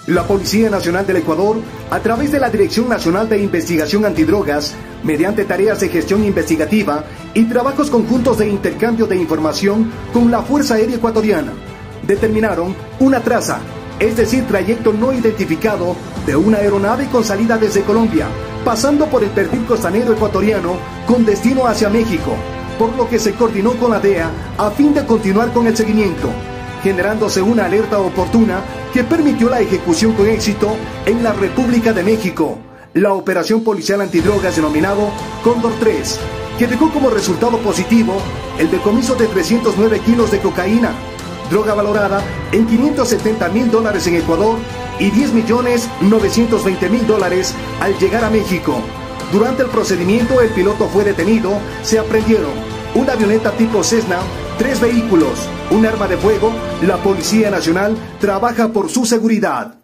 La Policía Nacional del Ecuador, a través de la Dirección Nacional de Investigación Antidrogas, mediante tareas de gestión investigativa y trabajos conjuntos de intercambio de información con la Fuerza Aérea Ecuatoriana, determinaron una traza, es decir, trayecto no identificado de una aeronave con salida desde Colombia, pasando por el perfil costanero ecuatoriano con destino hacia México, por lo que se coordinó con la DEA a fin de continuar con el seguimiento, generándose una alerta oportuna que permitió la ejecución con éxito en la República de México, la operación policial antidrogas denominado Cóndor 3, que dejó como resultado positivo el decomiso de 309 kilos de cocaína, droga valorada en $570,000 en Ecuador y $10,920,000 al llegar a México. Durante el procedimiento, el piloto fue detenido, se aprehendieron una avioneta tipo Cessna, 3 vehículos, un arma de fuego. La Policía Nacional trabaja por su seguridad.